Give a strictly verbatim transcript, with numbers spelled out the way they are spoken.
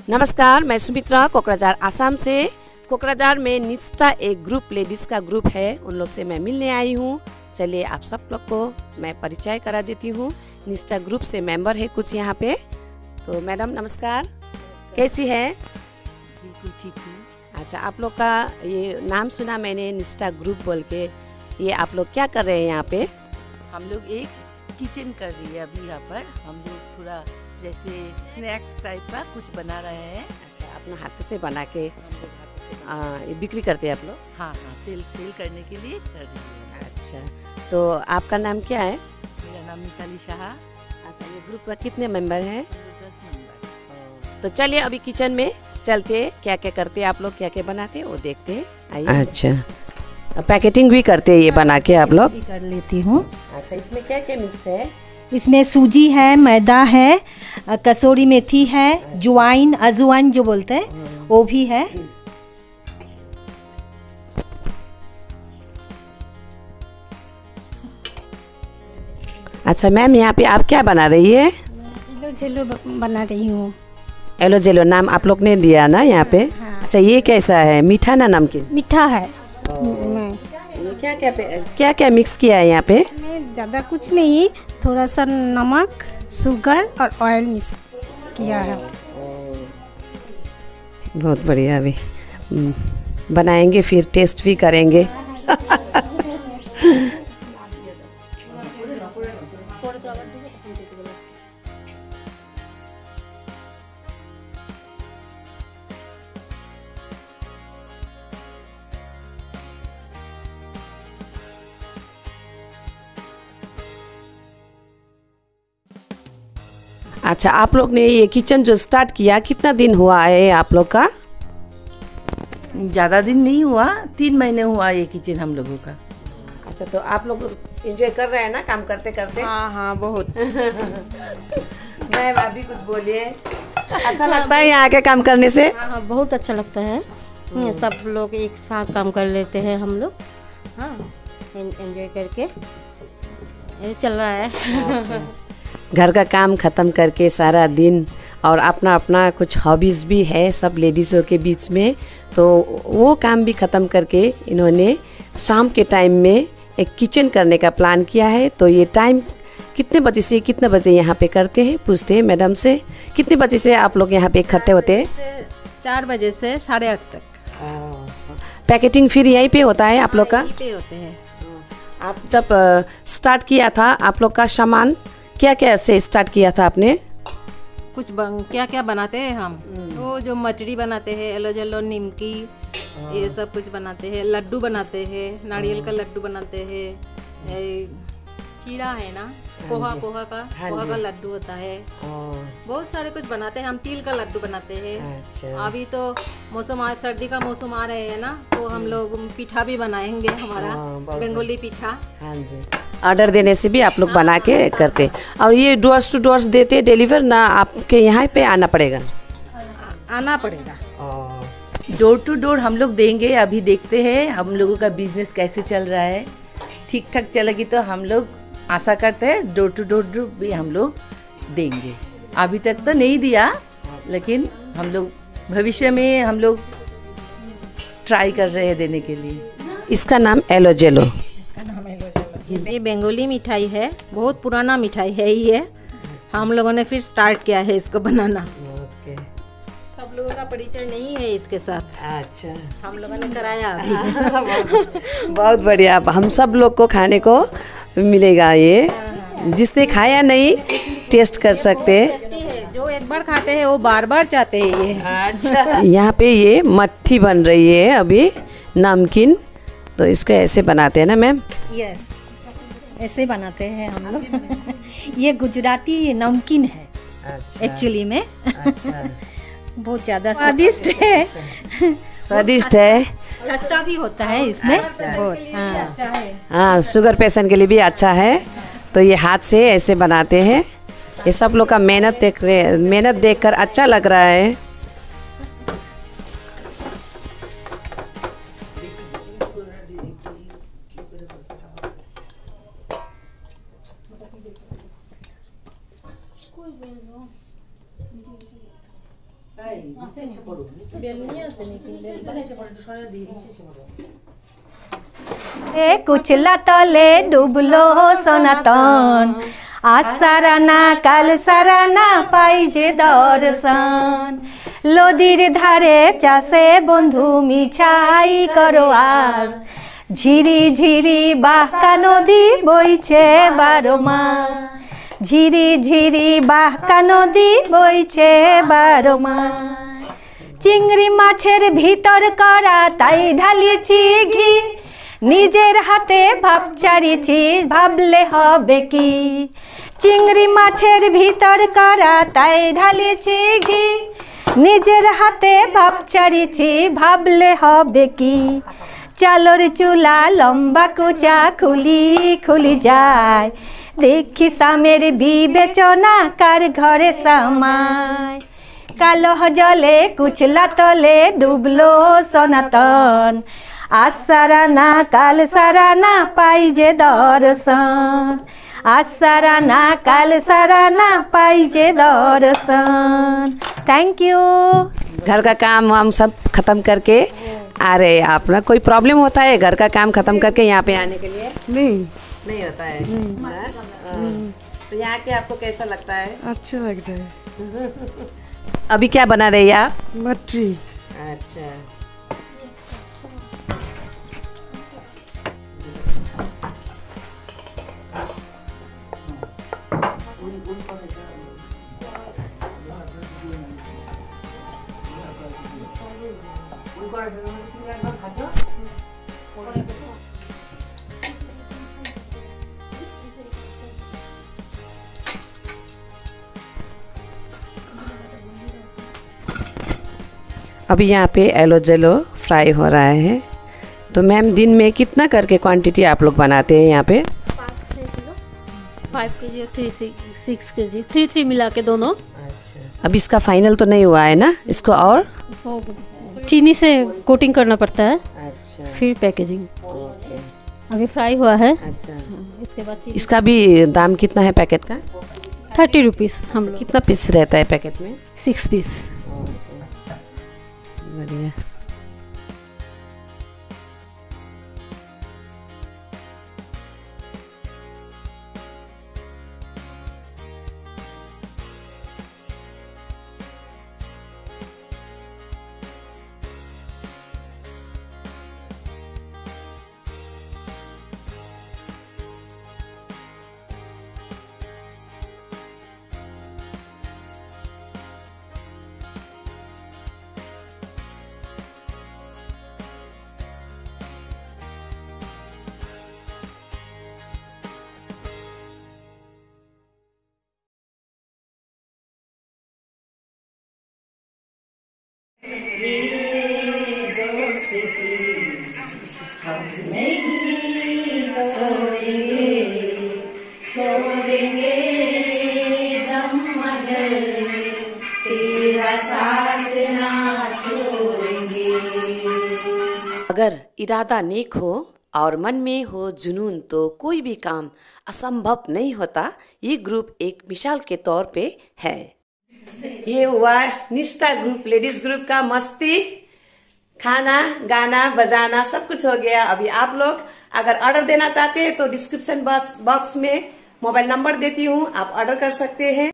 नमस्कार, मैं सुमित्रा कोकराझार आसाम से। कोकराझार में निष्ठा एक ग्रुप लेडीज़ का ग्रुप है, उन लोग से मैं मिलने आई हूँ। चलिए आप सब लोग को मैं परिचय करा देती हूँ। निष्ठा ग्रुप से मेंबर है कुछ यहाँ पे। तो मैडम नमस्कार, कैसी है? बिल्कुल ठीक हूँ। अच्छा, आप लोग का ये नाम सुना मैंने, निष्ठा ग्रुप बोल के। ये आप लोग क्या कर रहे हैं यहाँ पे? हम लोग एक किचन कर रही है अभी यहाँ पर। हम लोग थोड़ा जैसे स्नैक्स टाइप का कुछ बना रहे हैं। अच्छा, अपने हाथों से बना के हम लोग हाथों से बना- आ, ये बिक्री करते हैं आप लोग? हाँ हाँ, सेल सेल करने के लिए कर रही है। अच्छा, तो आपका नाम क्या है? मेरा नाम मिताली शाह। अच्छा, ये ग्रुप में कितने मेंबर हैं? दस नंबर। तो चलिए अभी किचन में चलते हैं, क्या क्या करते हैं आप लोग, क्या क्या बनाते हैं वो देखते हैं। आइए। अच्छा, पैकेटिंग भी करते हैं ये बना के आप लोग? भी कर लेती हूँ। अच्छा, इसमें क्या क्या मिक्स है? इसमें सूजी है, मैदा है, अ, कसूरी मेथी है, ज्वाइन अजवाइन जो बोलते हैं वो भी है। अच्छा मैम, यहाँ पे आप क्या बना रही है? एलो जेलो बना रही हूँ। एलो जेलो नाम आप लोग ने दिया ना यहाँ पे? हाँ। अच्छा, ये कैसा है, मीठा ना नमकीन? मीठा है। मैं ये क्या क्या क्या क्या मिक्स किया है यहाँ पे? इसमें ज़्यादा कुछ नहीं, थोड़ा सा नमक, शुगर और ऑयल मिक्स किया है। बहुत बढ़िया। अभी हम्म, बनाएंगे फिर टेस्ट भी करेंगे। अच्छा, आप लोग ने ये किचन जो स्टार्ट किया कितना दिन हुआ है आप लोग का? ज़्यादा दिन नहीं हुआ, तीन महीने हुआ ये किचन हम लोगों का। अच्छा, तो आप लोग एंजॉय कर रहे हैं ना काम करते करते? हाँ हाँ, बहुत। मैं अभी कुछ बोलिए। अच्छा लगता है यहाँ के काम करने से? हाँ हाँ, बहुत अच्छा लगता है। सब लोग एक साथ काम कर लेते हैं हम लोग। हाँ, एंजॉय करके ये चल रहा है। घर का काम ख़त्म करके सारा दिन, और अपना अपना कुछ हॉबीज़ भी है सब लेडीज़ों के बीच में, तो वो काम भी ख़त्म करके इन्होंने शाम के टाइम में एक किचन करने का प्लान किया है। तो ये टाइम कितने बजे से कितने बजे यहाँ पे करते हैं, पूछते हैं मैडम से। कितने बजे से आप लोग यहाँ पे इकट्ठे होते हैं? चार बजे से साढ़े आठ तक पैकेटिंग फिर यहीं पे होता है आप लोग का? यहीं पे होते हैं। आप जब स्टार्ट किया था आप लोग का सामान क्या क्या से स्टार्ट किया था आपने? कुछ बन, क्या क्या बनाते हैं हम, वो जो मचड़ी बनाते हैं, एलो जलो निमकी, ये सब कुछ बनाते हैं। लड्डू बनाते हैं, नारियल का लड्डू बनाते हैं। ये चीड़ा है ना, पोहा पोहा का पोहा का लड्डू होता है। बहुत सारे कुछ बनाते हैं हम। तिल का लड्डू बनाते हैं। अच्छा। अभी तो मौसम, आज सर्दी का मौसम आ रहे हैं ना, तो हम लोग पिठा भी बनाएंगे, हमारा बंगाली पिठा। हाँ जी, ऑर्डर देने से भी आप लोग बना के करते। और ये डोर्स टू डोर्स देते डिलीवर ना, आपके यहाँ पे आना पड़ेगा? आना पड़ेगा। डोर टू डोर हम लोग देंगे। अभी देखते हैं हम लोगों का बिजनेस कैसे चल रहा है। ठीक ठाक चलेगी तो हम लोग आशा करते हैं डोर टू डोर भी हम लोग देंगे। अभी तक तो नहीं दिया, लेकिन हम लोग भविष्य में हम लोग ट्राई कर रहे हैं देने के लिए। इसका नाम एलो जेलो। ये बंगाली मिठाई है, बहुत पुराना मिठाई है ये। हम लोगों ने फिर स्टार्ट किया है इसको बनाना। सब लोगों का परिचय नहीं है इसके साथ। अच्छा, हम लोगों ने कराया अभी। बहुत बढ़िया। अब हम सब लोग को खाने को मिलेगा ये, जिसने खाया नहीं टेस्ट कर सकते हैं। जो एक बार खाते हैं वो बार बार चाहते हैं ये। अच्छा, यहाँ पे ये मट्ठी बन रही है अभी, नमकीन। तो इसको ऐसे बनाते हैं ना मैम? यस, ऐसे बनाते हैं हम लोग। ये गुजराती नमकीन है एक्चुअली में। अच्छा, बहुत ज़्यादा स्वादिष्ट है। स्वादिष्ट है। खस्ता भी होता है इसमें बहुत। हाँ हाँ, शुगर पेशेंट के लिए भी अच्छा है। तो ये हाथ से ऐसे बनाते हैं। ये सब लोग का मेहनत देख रहे मेहनत देखकर अच्छा लग रहा है। এ কুচলা তলে ডুবলো সনাতন আজ সারা না কাল সারা না পাই যে দর্শন নদীর ধারে চাষে বন্ধু মিছাই করো আস ঝিরি ঝিরি বাঁকা নদী বইছে বারো মাস ঝিরি ঝিরি বাঁকা নদী বইছে বারো মাস চিংড়ি মাছের ভিতর করা তাই ঢালিয়েছি ঘি নিজের হাতে ভাব চারিছি ভাবলে হবে কি চিংড়ি মাছের ভিতর করা তাই ঢালিয়েছি ঘি নিজের হাতে ভাব চারিছি ভাবলে হবে কি চালর চুলা লম্বা কুচা খুলি খুলি যায় দেখি সামের বিবেচনা কার ঘরে সামায় কালো জলে কুচলা তলে ডুবলো সনাতন আজ সারা না কাল সারা না পাই যে দর্শন आज सारा ना कल सारा ना पाई जे दर्शन थैंक यू। घर का काम हम सब खत्म करके आ रहे हैं। आप ना कोई प्रॉब्लम होता है घर का काम खत्म करके यहाँ पे आने के लिए? नहीं नहीं होता है। हाँ। तो यहाँ के आपको कैसा लगता है? अच्छा लगता है। अभी क्या बना रही है आप? मटरी। अच्छा अभी यहाँ पे एलो जेलो फ्राई हो रहा है। तो मैम दिन में कितना करके क्वांटिटी आप लोग बनाते हैं यहाँ पे? पाँच छः किलो फाइव के जी और थ्री सिक्स के जी थ्री थ्री मिला के दोनों। अच्छा अब इसका फाइनल तो नहीं हुआ है ना, इसको और चीनी से कोटिंग करना पड़ता है। अच्छा फिर पैकेजिंग। ओके अभी फ्राई हुआ है। अच्छा इसके बाद इसका भी दाम कितना है पैकेट का? थर्टी रुपीज़ हम लोग कितना पीस रहता है पैकेट में? Six piece. बढ़िया। अगर इरादा नेक हो और मन में हो जुनून तो कोई भी काम असंभव नहीं होता। ये ग्रुप एक मिसाल के तौर पे है। ये हुआ निष्ठा ग्रुप, लेडीज ग्रुप का मस्ती, खाना गाना बजाना सब कुछ हो गया। अभी आप लोग अगर ऑर्डर देना चाहते हैं तो डिस्क्रिप्शन बॉक्स में मोबाइल नंबर देती हूँ, आप ऑर्डर कर सकते हैं।